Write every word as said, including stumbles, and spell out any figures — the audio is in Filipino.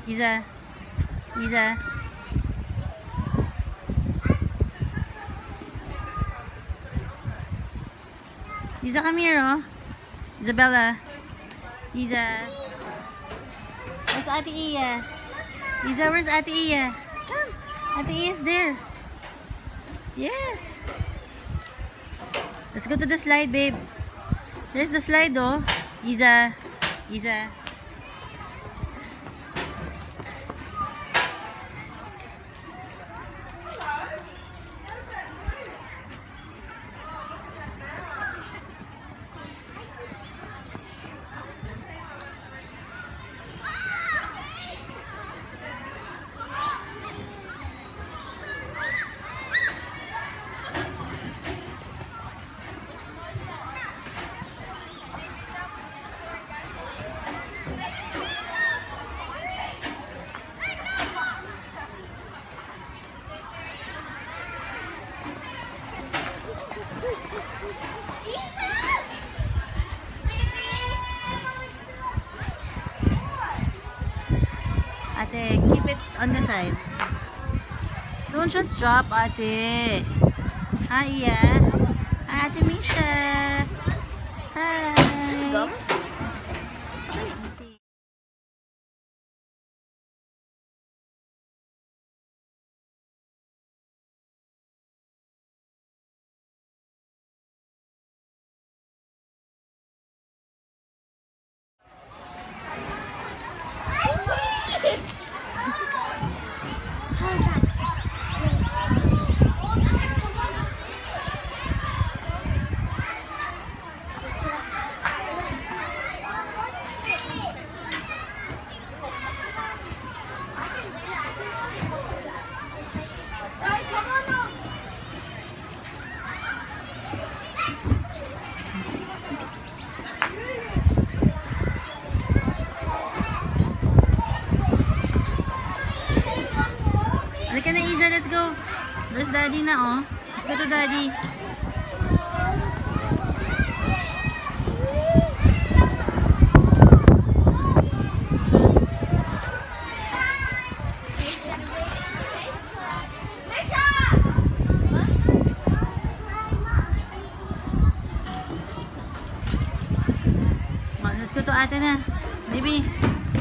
Iza. Iza. Iza, come here, oh. Isabella. Iza. Where's Ate Iya? Iza, where's Ate Iya? Come. Ate Iya's there. Yes. Let's go to the slide, babe. There's the slide, oh. Iza. Iza. Ate, keep it on the side. Don't just drop, Ate. Hi, yeah. Hi, Ate Misha. Hi. Go. Halika na, Iza, let's go. There's Daddy na, oh. Let's go to Daddy. Let's go to Ate na. Baby.